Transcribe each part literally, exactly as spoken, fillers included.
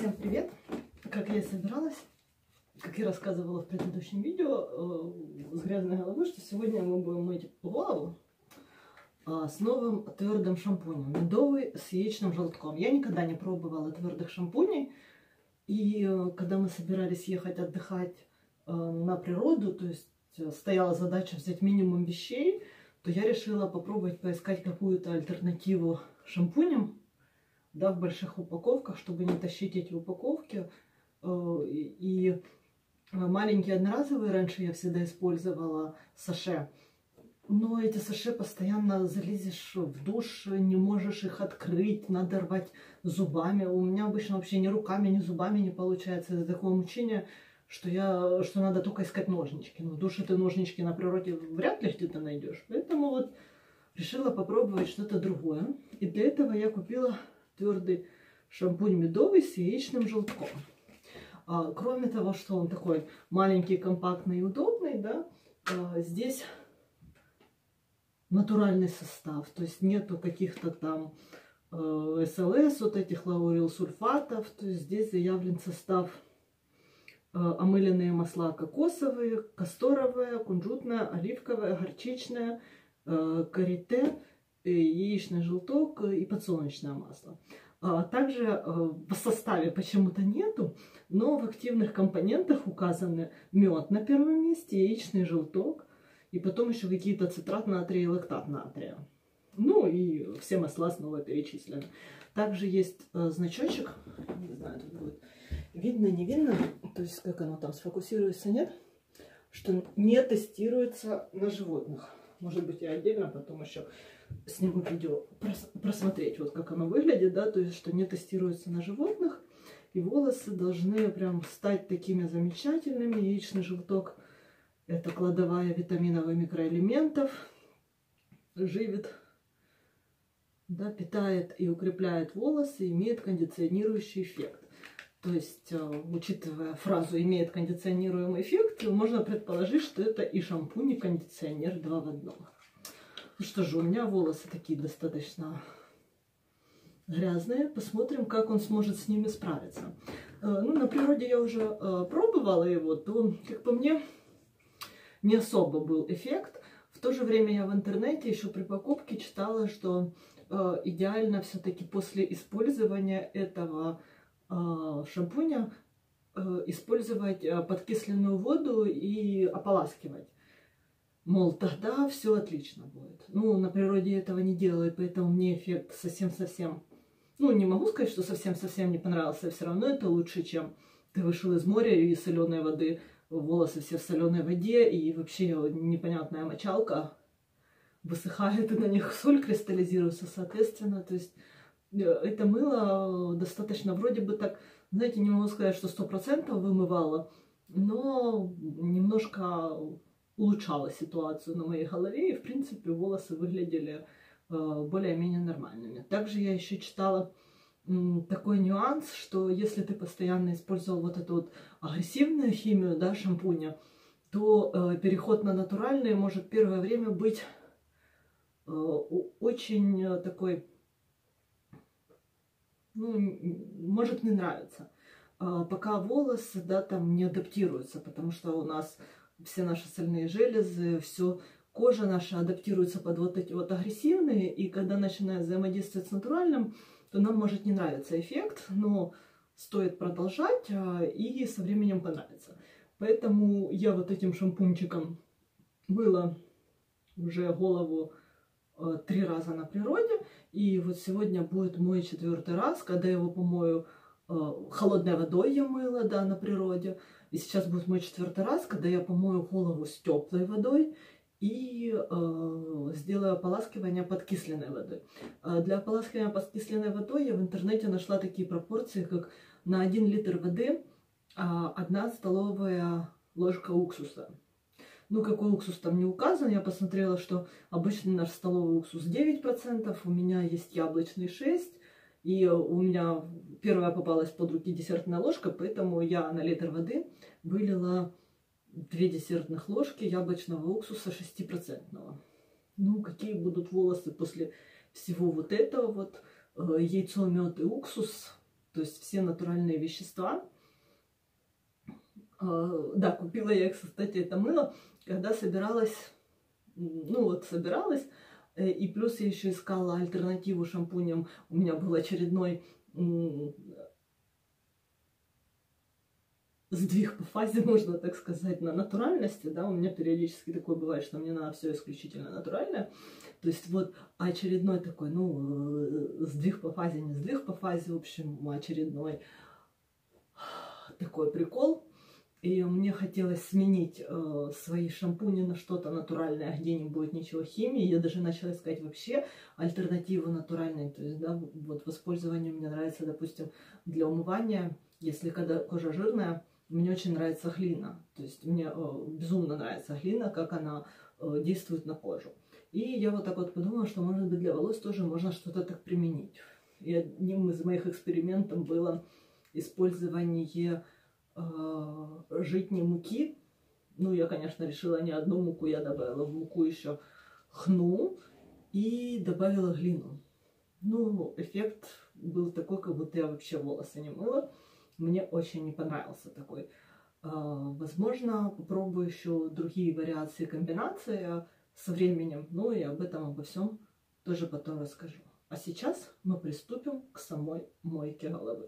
Всем привет! Как я и собиралась, как я рассказывала в предыдущем видео с грязной головой, что сегодня мы будем мыть голову с новым твердым шампунем. Медовый с яичным желтком. Я никогда не пробовала твердых шампуней. И когда мы собирались ехать отдыхать на природу, то есть стояла задача взять минимум вещей, то я решила попробовать поискать какую-то альтернативу шампуням, да, в больших упаковках, чтобы не тащить эти упаковки. И маленькие одноразовые раньше я всегда использовала саше. Но эти саше постоянно залезешь в душ, не можешь их открыть, надо рвать зубами. У меня обычно вообще ни руками, ни зубами не получается. Это такое мучение, что, я, что надо только искать ножнички. Но в душе ты ножнички на природе вряд ли где-то найдешь. Поэтому вот решила попробовать что-то другое. И для этого я купила твердый шампунь медовый с яичным желтком. А, кроме того, что он такой маленький, компактный и удобный, да, а, здесь натуральный состав. То есть нету каких-то там э, эс эл эс, вот этих лаурилсульфатов. То есть здесь заявлен состав э, омыленные масла кокосовые, касторовое, кунжутное, оливковое, горчичное, э, карите, яичный желток и подсолнечное масло. А также в составе почему-то нету, но в активных компонентах указаны мед на первом месте, яичный желток и потом еще какие-то цитрат натрия и лактат натрия. Ну и все масла снова перечислены. Также есть значочек, не знаю, тут будет видно, не видно, то есть как оно там сфокусируется, нет, что не тестируется на животных. Может быть, я отдельно потом еще сниму видео, просмотреть, вот как оно выглядит, да, то есть, что не тестируется на животных, и волосы должны прям стать такими замечательными. Яичный желток — это кладовая витаминов и микроэлементов, живит, да, питает и укрепляет волосы, имеет кондиционирующий эффект. То есть, учитывая фразу «имеет кондиционируемый эффект», можно предположить, что это и шампунь, и кондиционер два в одном. Ну что же, у меня волосы такие достаточно грязные. Посмотрим, как он сможет с ними справиться. Ну, на природе я уже пробовала его, то, как по мне, не особо был эффект. В то же время я в интернете еще при покупке читала, что идеально все-таки после использования этого шампуня использовать подкисленную воду и ополаскивать. Мол, тогда все отлично будет. Ну, на природе этого не делают, поэтому мне эффект совсем-совсем... Ну, не могу сказать, что совсем-совсем не понравился. Все равно это лучше, чем ты вышел из моря и соленой воды, волосы все в соленой воде, и вообще непонятная мочалка высыхает, и на них соль кристаллизируется, соответственно. То есть это мыло достаточно вроде бы так, знаете, не могу сказать, что сто процентов вымывало, но немножко улучшала ситуацию на моей голове, и в принципе волосы выглядели э, более-менее нормальными. Также я еще читала м, такой нюанс, что если ты постоянно использовал вот эту вот агрессивную химию, да, шампуня, то э, переход на натуральные может первое время быть э, очень э, такой, ну, может не нравиться, э, пока волосы, да, там не адаптируются, потому что у нас все наши сальные железы, все, кожа наша адаптируется под вот эти вот агрессивные, и когда начинает взаимодействовать с натуральным, то нам может не нравиться эффект, но стоит продолжать, и со временем понравится. Поэтому я вот этим шампунчиком мыла уже голову три раза на природе, и вот сегодня будет мой четвертый раз, когда я его помою холодной водой, я мыла, да, на природе. И сейчас будет мой четвертый раз, когда я помою голову с теплой водой и э, сделаю ополаскивание подкисленной водой. Э, для ополаскивания подкисленной водой я в интернете нашла такие пропорции, как на один литр воды э, одна столовая ложка уксуса. Ну, какой уксус там не указан, я посмотрела, что обычный наш столовый уксус девять процентов, у меня есть яблочный шесть процентов. И у меня первая попалась под руки десертная ложка, поэтому я на литр воды вылила две десертных ложки яблочного уксуса шестипроцентного. Ну, какие будут волосы после всего вот этого вот. Яйцо, мед и уксус. то есть все натуральные вещества. Да, купила я, кстати, это мыло, когда собиралась, ну вот собиралась, и плюс я еще искала альтернативу шампуням. У меня был очередной сдвиг по фазе, можно так сказать, на натуральности, да, у меня периодически такое бывает, что мне надо все исключительно натуральное. То есть вот очередной такой, ну, сдвиг по фазе, не сдвиг по фазе, в общем, очередной такой прикол. И мне хотелось сменить э, свои шампуни на что-то натуральное, где не будет ничего химии. Я даже начала искать вообще альтернативу натуральной. То есть, да, вот в использовании мне нравится, допустим, для умывания, если когда кожа жирная, мне очень нравится глина. То есть мне э, безумно нравится глина, как она э, действует на кожу. И я вот так вот подумала, что, может быть, для волос тоже можно что-то так применить. И одним из моих экспериментов было использование житней муки. Ну, я, конечно, решила не одну муку, я добавила в муку еще хну и добавила глину. Ну, эффект был такой, как будто я вообще волосы не мыла. Мне очень не понравился такой. Возможно, попробую еще другие вариации, комбинации со временем. Ну, и об этом, обо всем тоже потом расскажу. А сейчас мы приступим к самой мойке головы.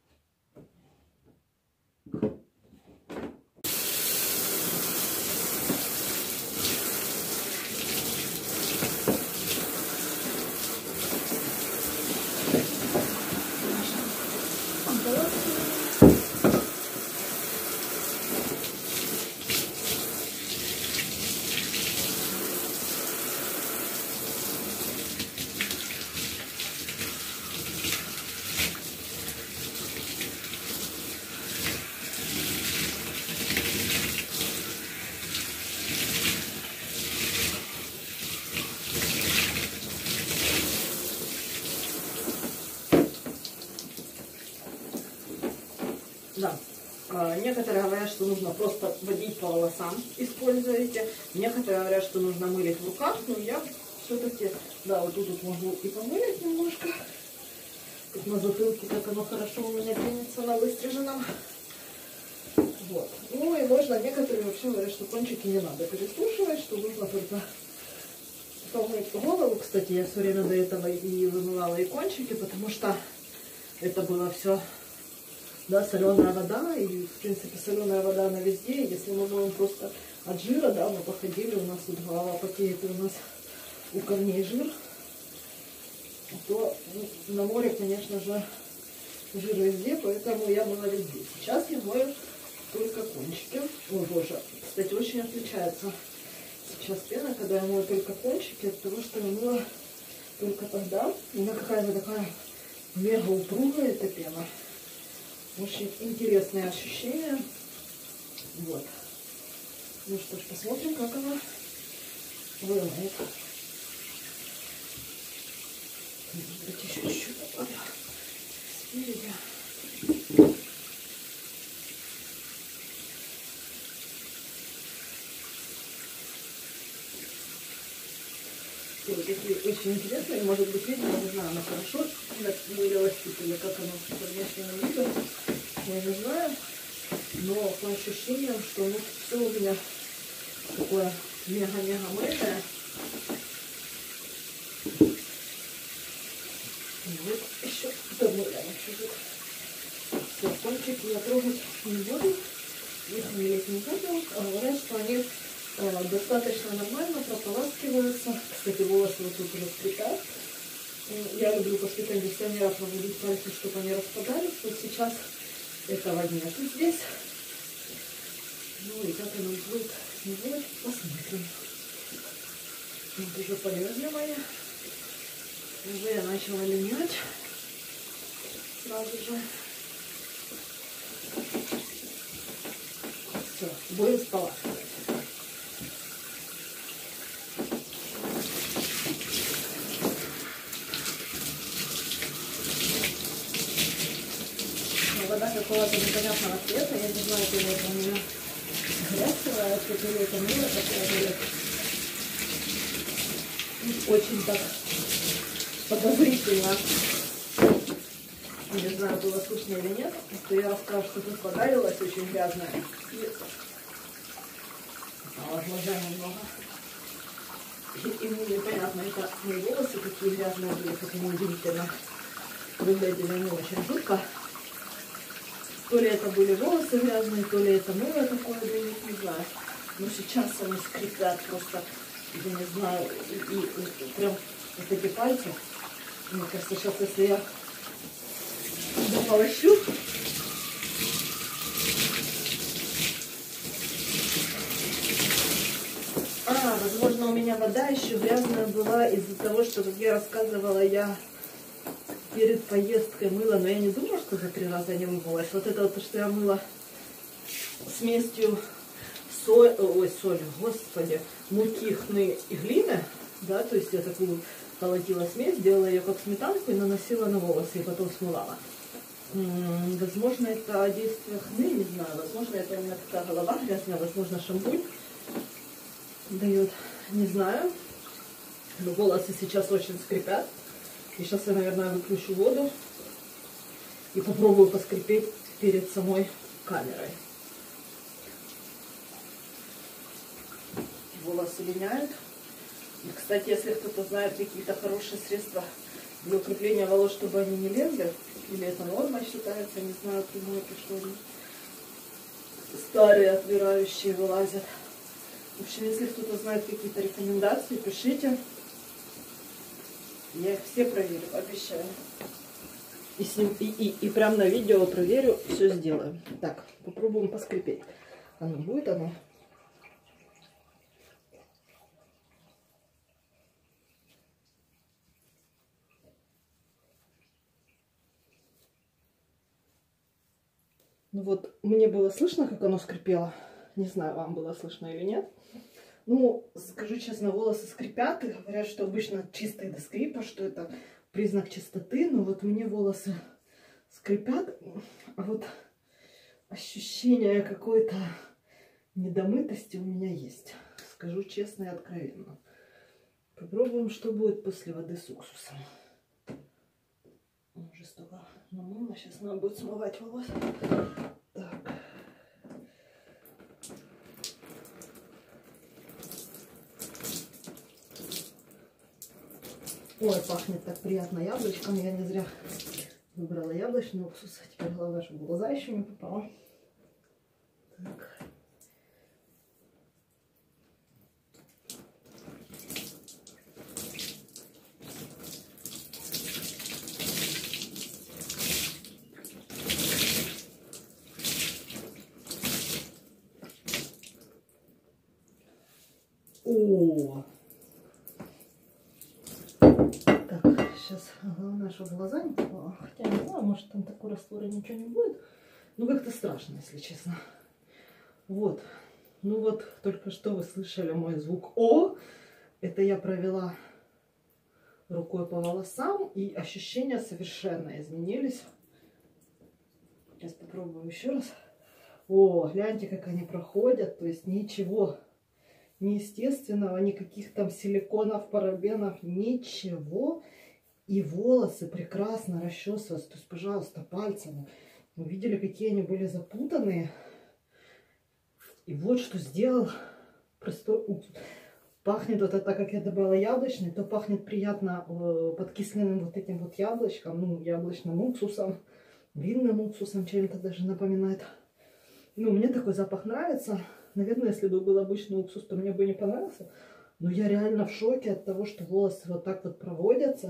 Да. Некоторые говорят, что нужно просто водить по волосам, используете. Некоторые говорят, что нужно мылить в руках, но я все-таки, да, вот тут вот могу и помылить немножко. Как на затылке, как оно хорошо у меня пенится на выстриженном. Вот. Ну и можно, некоторые вообще говорят, что кончики не надо пересушивать, что нужно только помыть голову. Кстати, я все время до этого и вымывала и кончики, потому что это было все... Да, соленая вода, и, в принципе, соленая вода она везде. Если мы моем просто от жира, да, мы походили, у нас тут голова потеет, и у нас у корней жир, то ну, на море, конечно же, жир везде, поэтому я мыла везде. Сейчас я мою только кончики. Ой, боже, кстати, очень отличается сейчас пена, когда я мою только кончики, от того, что я мыла только тогда. У меня какая-то такая мега упругая эта пена. Очень интересные ощущения. Вот. Ну что ж, посмотрим, как она вымоет. Давайте еще чуть-чуть добавлю спереди. И вот такие очень интересные, может быть, видно, не знаю, она хорошо вылилась или как она по внешнему виду, я не знаю, но по ощущениям, что ну, все у меня такое мега-мега мыльное. И вот еще домыляем чуть-чуть. Все, кончики я трогать не буду, их мылить не буду, а говорят, что они достаточно нормально прополаскиваются. Кстати, волосы вот тут уже сплетают. Я люблю после кондиционера проводить пальцы, чтобы они распадались. Вот сейчас этого нету здесь. Ну и как оно будет, не будет, посмотрим. Вот уже полезли мои. Уже я начала линять. Сразу же. Все, будем споласкивать. Вода какого-то непонятного цвета, я не знаю, то ли это у меня грязь, то ли это мыло, которое очень так подозрительно Не знаю, было слышно или нет, что я расскажу, что тут подарилась очень грязная. И стало глаза немного. И, и мне непонятно, это мои волосы такие грязные были, как они удивительно выглядели, они очень жутко. То ли это были волосы грязные, то ли это мыло такое, да не знаю. Но сейчас они скрипят просто, я не знаю, и, и, и прям вот эти пальцы. Мне кажется, сейчас, если я дополощу, а, возможно, у меня вода еще грязная была из-за того, что, как я рассказывала, я перед поездкой мыла, но я не думала, что за три раза не вымылась. Вот это вот то, что я мыла смесью соль, ой, соль, господи, муки, хны и глины, да, то есть я такую колотила смесь, делала ее как сметанку и наносила на волосы, и потом смывала. М-м, возможно, это действие хны, не знаю, возможно, это у меня такая голова грязная, возможно, шампунь дает, не знаю. Но волосы сейчас очень скрипят. И сейчас я, наверное, выключу воду и попробую поскрипеть перед самой камерой. Волосы линяют. И, кстати, если кто-то знает какие-то хорошие средства для укрепления волос, чтобы они не лезли, или это норма считается, не знаю, примойки, что они старые, отмирающие, вылазят. В общем, если кто-то знает какие-то рекомендации, пишите. Я их все проверю, обещаю. И, с ним, и, и, и прям на видео проверю, все сделаю. Так, попробуем поскрипеть. Оно будет, оно. Ну вот, мне было слышно, как оно скрипело. Не знаю, вам было слышно или нет. Ну, скажу честно, волосы скрипят, и говорят, что обычно чистые до скрипа, что это признак чистоты, но вот мне волосы скрипят, а вот ощущение какой-то недомытости у меня есть. Скажу честно и откровенно. Попробуем, что будет после воды с уксусом. Уже столько намыло, сейчас надо будет смывать волосы. Так. Ой, пахнет так приятно яблочком. Я не зря выбрала яблочный уксус. Теперь главное, чтобы в глаза еще не попало. Так. О! Сейчас главное, чтобы в глаза не попало. Хотя не знаю, может там такой раствор и ничего не будет. Ну как-то страшно, если честно. Вот. Ну вот, только что вы слышали мой звук О. Это я провела рукой по волосам. И ощущения совершенно изменились. Сейчас попробую еще раз. О, гляньте, как они проходят. То есть ничего неестественного, никаких там силиконов, парабенов, ничего. И волосы прекрасно расчесываются. То есть, пожалуйста, пальцами. Вы видели, какие они были запутанные. И вот что сделал простой уксус. Пахнет вот это, как я добавила яблочный, то пахнет приятно э, подкисленным вот этим вот яблочком, ну, яблочным уксусом, винным уксусом, чем-то даже напоминает. Ну, мне такой запах нравится. Наверное, если бы был обычный уксус, то мне бы не понравился. Но я реально в шоке от того, что волосы вот так вот проводятся.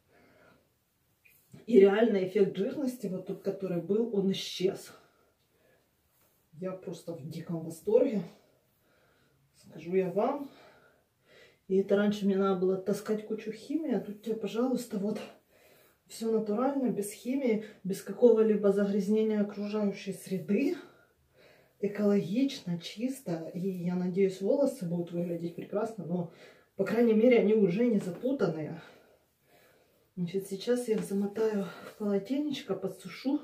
И реально эффект жирности, вот тут, который был, он исчез. Я просто в диком восторге. Скажу я вам. И это раньше мне надо было таскать кучу химии, а тут тебе, пожалуйста, вот все натурально, без химии, без какого-либо загрязнения окружающей среды. Экологично, чисто. И я надеюсь, волосы будут выглядеть прекрасно, но, по крайней мере, они уже не запутанные. Значит, сейчас я их замотаю в полотенечко, подсушу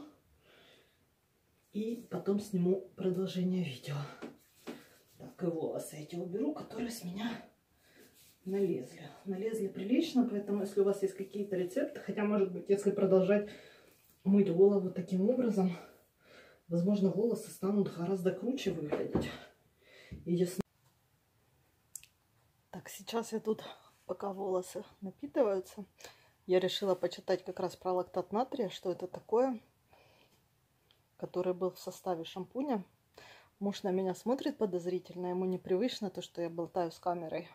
и потом сниму продолжение видео. Так, и волосы эти уберу, которые с меня налезли. Налезли прилично, поэтому если у вас есть какие-то рецепты, хотя, может быть, если продолжать мыть голову таким образом, возможно, волосы станут гораздо круче выглядеть. И ясно. Так, сейчас я тут, пока волосы напитываются, я решила почитать как раз про лактат натрия, что это такое, который был в составе шампуня. Муж на меня смотрит подозрительно, ему непривычно то, что я болтаю с камерой.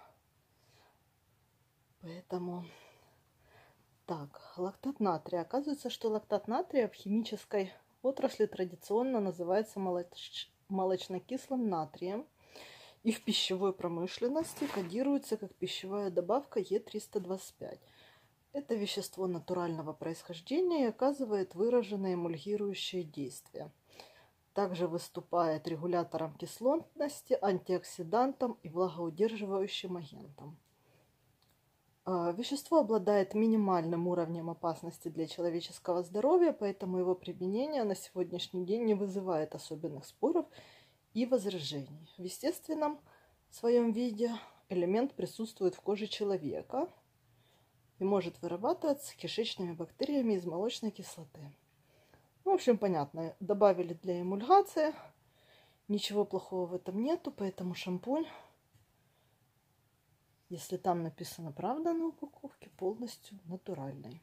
Поэтому... Так, лактат натрия. Оказывается, что лактат натрия в химической отрасли традиционно называется молоч... молочнокислым натрием. И в пищевой промышленности кодируется как пищевая добавка Е триста двадцать пять. Это вещество натурального происхождения и оказывает выраженное эмульгирующее действие. Также выступает регулятором кислотности, антиоксидантом и влагоудерживающим агентом. Вещество обладает минимальным уровнем опасности для человеческого здоровья, поэтому его применение на сегодняшний день не вызывает особенных споров и возражений. В естественном своем виде элемент присутствует в коже человека и может вырабатываться кишечными бактериями из молочной кислоты. В общем, понятно. Добавили для эмульгации. Ничего плохого в этом нету, поэтому шампунь, если там написано правда на упаковке, полностью натуральный.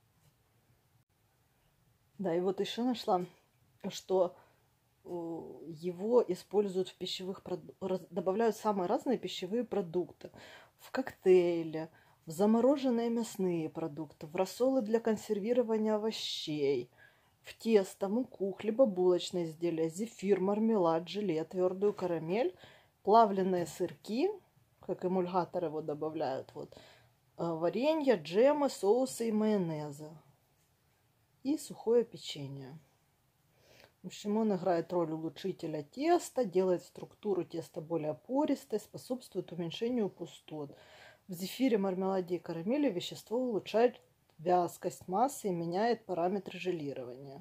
Да, и вот еще нашла, что его используют в пищевых продуктах, добавляют самые разные пищевые продукты. В коктейли, в замороженные мясные продукты, в рассолы для консервирования овощей, в тесто, муку, хлебобулочные изделия, зефир, мармелад, желе, твердую карамель, плавленые сырки, как эмульгатор его добавляют, вот, варенье, джемы, соусы и майонезы. И сухое печенье. В общем, он играет роль улучшителя теста, делает структуру теста более пористой, способствует уменьшению пустот. В зефире, мармеладе и карамели вещество улучшает вязкость массы и меняет параметры желирования.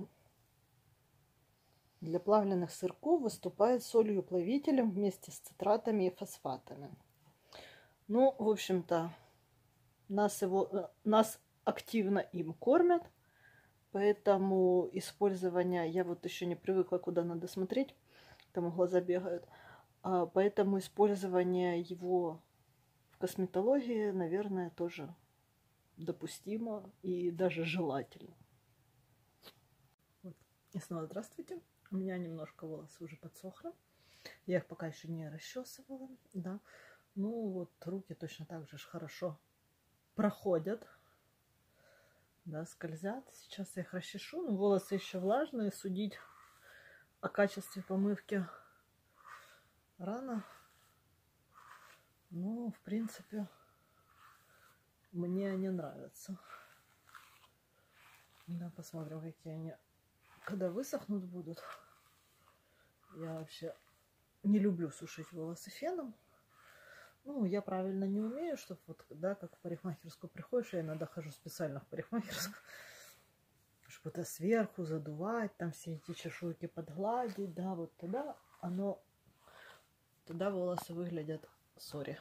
Для плавленых сырков выступает солью-плавителем вместе с цитратами и фосфатами. Ну, в общем-то, нас, его, нас активно им кормят, поэтому использование, я вот еще не привыкла, куда надо смотреть, там глаза бегают, а поэтому использование его в косметологии, наверное, тоже допустимо и даже желательно. Вот. И снова здравствуйте. У меня немножко волосы уже подсохли. Я их пока еще не расчесывала, да. Ну вот руки точно так же хорошо проходят, да, скользят. Сейчас я их расчешу, но волосы еще влажные, судить о качестве помывки рано. Ну, в принципе, мне они нравятся. Да, посмотрим, какие они, когда высохнут, будут. Я вообще не люблю сушить волосы феном. Ну, я правильно не умею, чтобы вот, да, как в парикмахерскую приходишь, я иногда хожу специально в парикмахерскую, чтобы это сверху задувать, там все эти чешуйки подгладить, да, вот тогда оно, тогда волосы выглядят, сори,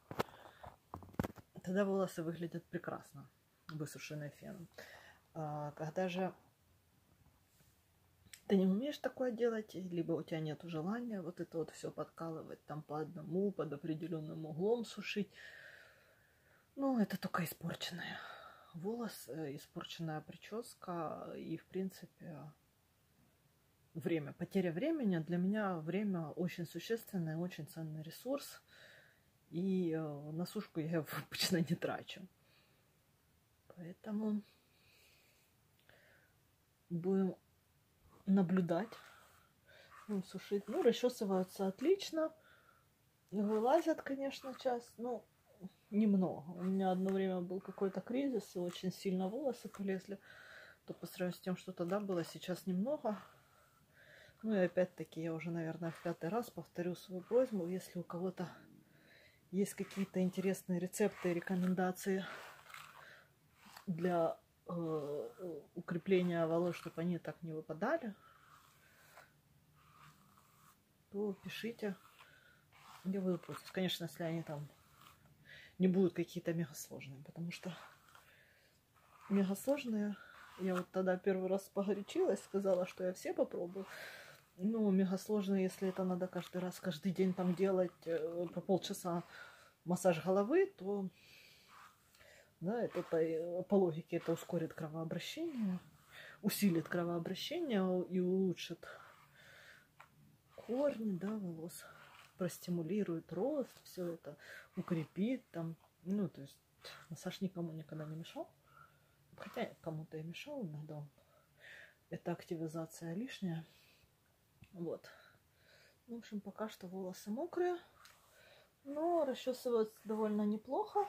тогда волосы выглядят прекрасно, высушенные феном. А когда же ты не умеешь такое делать, либо у тебя нет желания вот это вот все подкалывать там по одному, под определенным углом сушить, ну, это только испорченная волос, испорченная прическа и, в принципе, время. Потеря времени. Для меня время очень существенный, очень ценный ресурс, и на сушку я его обычно не трачу. Поэтому будем наблюдать, будем сушить. Ну, расчесываются отлично, вылазят, конечно, часть, но немного. У меня одно время был какой-то кризис, и очень сильно волосы полезли, то по сравнению с тем, что тогда было, сейчас немного. Ну и опять-таки я уже, наверное, в пятый раз повторю свою просьбу, если у кого-то есть какие-то интересные рецепты и рекомендации для укрепления волос, чтобы они так не выпадали, то пишите. Я буду против. Конечно, если они там не будут какие-то мегасложные, потому что мегасложные Я вот тогда первый раз погорячилась, сказала, что я все попробую. Ну, мега сложно, если это надо каждый раз, каждый день там делать э, по полчаса массаж головы, то, да, это по, по логике это ускорит кровообращение, усилит кровообращение и улучшит корни, да, волос, простимулирует рост, все это укрепит там. Ну, то есть массаж никому никогда не мешал. Хотя кому-то и мешал иногда. Это активизация лишняя. Вот. В общем, пока что волосы мокрые. Но расчесываются довольно неплохо.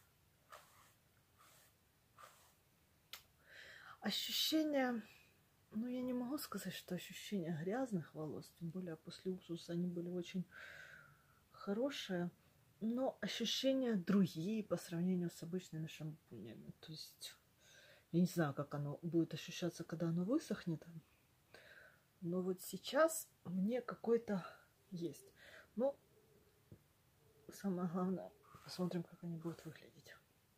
Ощущения... Ну, я не могу сказать, что ощущения грязных волос. Тем более после уксуса они были очень хорошие. Но ощущения другие по сравнению с обычными шампунями. То есть... Я не знаю, как оно будет ощущаться, когда оно высохнет. Но вот сейчас мне какой-то есть. Ну, самое главное, посмотрим, как они будут выглядеть.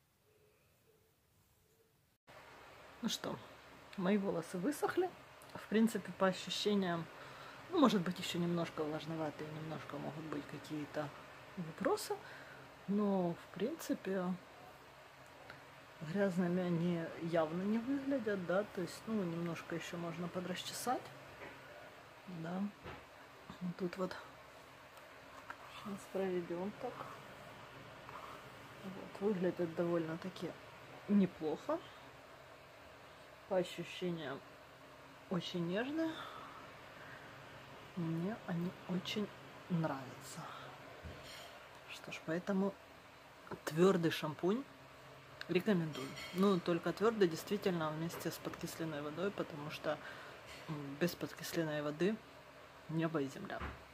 Ну что, мои волосы высохли. В принципе, по ощущениям, ну, может быть, еще немножко влажноватые, немножко могут быть какие-то вопросы. Но, в принципе... Грязными они явно не выглядят, да, то есть, ну, немножко еще можно подрасчесать, да. Вот тут вот сейчас проведем так. Вот, выглядят довольно-таки неплохо. По ощущениям очень нежные. Мне они очень нравятся. Что ж, поэтому твердый шампунь рекомендую. Ну, только твердый действительно вместе с подкисленной водой, потому что без подкисленной воды небо и земля.